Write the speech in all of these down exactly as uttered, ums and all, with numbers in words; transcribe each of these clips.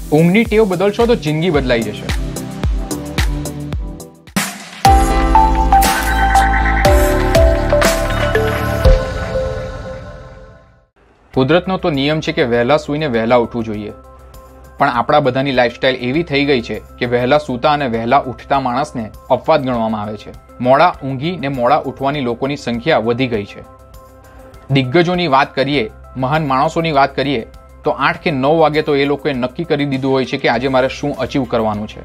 ઊંઘની ટેવ બદલશો તો જિંદગી બદલાઈ જશે. કુદરતનો તો નિયમ છે કે વહેલા સૂઈને વહેલા ઉઠવું જોઈએ, પણ આપણા બધાની લાઈફસ્ટાઈલ એવી થઈ ગઈ છે કે વહેલા સૂતા અને વહેલા ઉઠતા માણસને અપવાદ ગણવામાં આવે છે. મોડા ઊંઘી ને મોડા ઉઠવાની લોકોની સંખ્યા વધી ગઈ છે. દિગ્ગજોની વાત કરીએ, મહાન માણસોની વાત કરીએ તો આઠ કે નવ વાગે તો એ લોકોએ નક્કી કરી દીધું હોય છે કે આજે મારે શું અચીવ કરવાનું છે.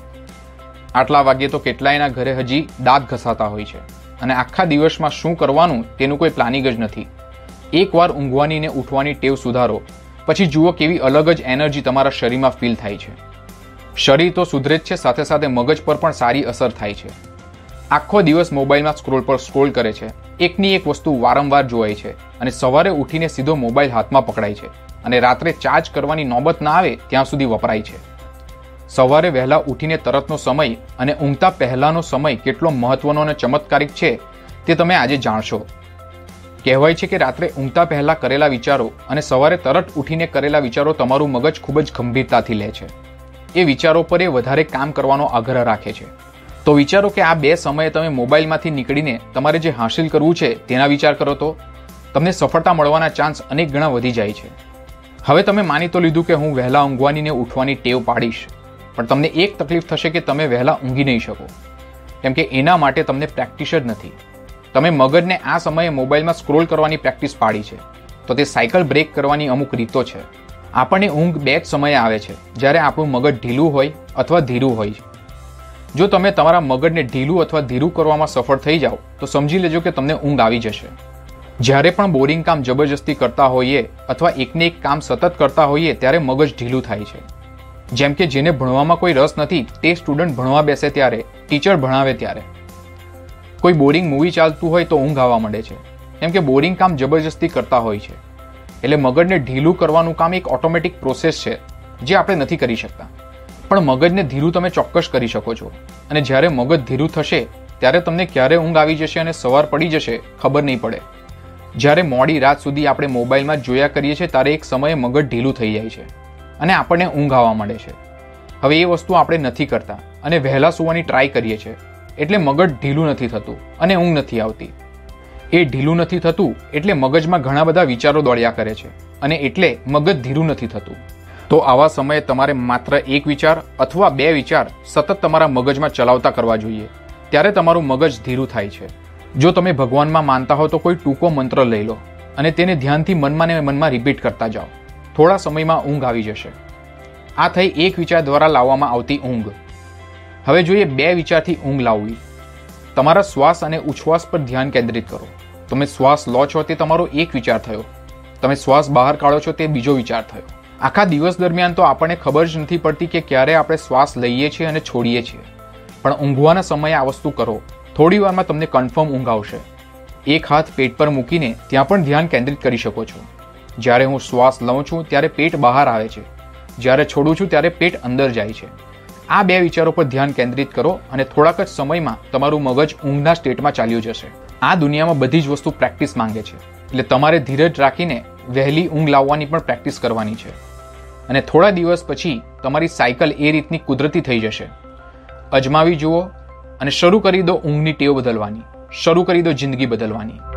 આટલા વાગે તો કેટલાયના ઘરે હજી દાંત ઘસાતા હોય છે અને આખા દિવસમાં શું કરવાનું તેનું કોઈ પ્લાનિંગ જ નથી. એકવાર ઊંઘવાની ને ઉઠવાની ટેવ સુધારો, પછી જુઓ કેવી અલગ જ એનર્જી તમારા શરીરમાં ફીલ થાય છે. શરીર તો સુધરે જ છે, સાથે સાથે મગજ પર પણ સારી અસર થાય છે. આખો દિવસ મોબાઈલમાં સ્ક્રોલ પર સ્ક્રોલ કરે છે, એકની એક વસ્તુ વારંવાર જોવાય છે અને સવારે ઉઠીને સીધો મોબાઈલ હાથમાં પકડાય છે અને રાત્રે ચાર્જ કરવાની નોબત ના આવે ત્યાં સુધી વપરાય છે. સવારે વહેલા ઉઠીને તરતનો સમય અને ઊંઘતા પહેલાનો સમય કેટલો મહત્વનો અને ચમત્કારિક છે તે તમે આજે જાણશો. કહેવાય છે કે રાત્રે ઊંઘતા પહેલા કરેલા વિચારો અને સવારે તરત ઉઠીને કરેલા વિચારો તમારું મગજ ખૂબ જ ગંભીરતાથી લે છે. એ વિચારો પર એ વધારે કામ કરવાનો આગ્રહ રાખે છે. તો વિચારો કે આ બે સમયે તમે મોબાઈલમાંથી નીકળીને તમારે જે હાંસિલ કરવું છે તેના વિચાર કરો તો તમને સફળતા મળવાના ચાન્સ અનેક ગણા વધી જાય છે. હવે તમે માની તો લીધું કે હું વહેલા ઊંઘવાની ને ઉઠવાની ટેવ પાડીશ, પણ તમને એક તકલીફ થશે કે તમે વહેલા ઊંઘી નહીં શકો, કેમ કે એના માટે તમને પ્રેક્ટિસ જ નથી. તમે મગજને આ સમયે મોબાઈલમાં સ્ક્રોલ કરવાની પ્રેક્ટિસ પાડી છે, તો તે સાયકલ બ્રેક કરવાની અમુક રીતો છે. આપણને ઊંઘ બે જ સમયે આવે છે, જ્યારે આપણું મગજ ઢીલું હોય અથવા ધીરું હોય. જો તમે તમારા મગજને ઢીલું અથવા ધીરું કરવામાં સફળ થઈ જાઓ તો સમજી લેજો કે તમને ઊંઘ આવી જશે. જ્યારે પણ બોરિંગ કામ જબરજસ્તી કરતા હોઈએ અથવા એકને એક કામ સતત કરતા હોઈએ ત્યારે મગજ ઢીલું થાય છે. જેમ કે જેને ભણવામાં કોઈ રસ નથી તે સ્ટુડન્ટ ભણવા બેસે ત્યારે, ટીચર ભણાવે ત્યારે. કોઈ બોરિંગ મૂવી ચાલતું હોય તો ઊંઘ આવવા માંડે છે, કેમ કે બોરિંગ કામ જબરજસ્તી કરતા હોય છે. એટલે મગજને ઢીલું કરવાનું કામ એક ઓટોમેટિક પ્રોસેસ છે જે આપણે નથી કરી શકતા, પણ મગજને ધીરું તમે ચોક્કસ કરી શકો છો. અને જ્યારે મગજ ધીરું થશે ત્યારે તમને ક્યારે ઊંઘ આવી જશે અને સવાર પડી જશે ખબર નહીં પડે. જ્યારે મોડી રાત સુધી આપણે મોબાઈલમાં જોયા કરીએ છીએ ત્યારે એક સમયે મગજ ઢીલું થઈ જાય છે અને આપણને ઊંઘ આવવા માંડે છે. હવે એ વસ્તુ આપણે નથી કરતા અને વહેલા સૂવાની ટ્રાય કરીએ છીએ, એટલે મગજ ઢીલું નથી થતું અને ઊંઘ નથી આવતી. એ ઢીલું નથી થતું એટલે મગજમાં ઘણા બધા વિચારો દોડ્યા કરે છે અને એટલે મગજ ધીરું નથી થતું. તો આવા સમયે તમારે માત્ર એક વિચાર અથવા બે વિચાર સતત તમારા મગજમાં ચલાવતા કરવા જોઈએ, ત્યારે તમારું મગજ ધીરું થાય છે. જો તમે ભગવાનમાં માનતા હો તો કોઈ ટૂંકો મંત્ર લઈ લો અને તેને ધ્યાનથી મનમાં ને મનમાં રિપીટ કરતા જાઓ. થોડા સમયમાં ઊંઘ આવી જશે. આ થઈ એક વિચાર દ્વારા લાવવામાં આવતી ઊંઘ. હવે જોઈએ બે વિચારથી ઊંઘ લાવવી. તમારા શ્વાસ અને ઉચ્છ્વાસ પર ધ્યાન કેન્દ્રિત કરો. તમે શ્વાસ લો છો તે તમારો એક વિચાર થયો, તમે શ્વાસ બહાર કાઢો છો તે બીજો વિચાર થયો. આખા દિવસ દરમિયાન તો આપણને ખબર જ નથી પડતી કે ક્યારે આપણે શ્વાસ લઈએ છીએ અને છોડીએ છીએ, પણ ઊંઘવાના સમયે આ વસ્તુ કરો. થોડી વારમાં તમને કન્ફર્મ ઊંઘ આવશે. એક હાથ પેટ પર મૂકીને ત્યાં પણ ધ્યાન કેન્દ્રિત કરી શકો છો. જ્યારે હું શ્વાસ લઉં છું ત્યારે પેટ બહાર આવે છે, જ્યારે છોડું છું ત્યારે પેટ અંદર જાય છે. આ બે વિચારો પર ધ્યાન કેન્દ્રિત કરો અને થોડાક જ સમયમાં તમારું મગજ ઊંઘના સ્ટેટમાં ચાલ્યું જશે. આ દુનિયામાં બધી જ વસ્તુ પ્રેક્ટિસ માંગે છે, એટલે તમારે ધીરજ રાખીને વહેલી ઊંઘ લાવવાની પણ પ્રેક્ટિસ કરવાની છે. અને થોડા દિવસ પછી તમારી સાયકલ એ રીતની કુદરતી થઈ જશે. અજમાવી જુઓ અને શરૂ કરી દો ઊંઘની ટેવ બદલવાની, શરૂ કરી દો જિંદગી બદલવાની.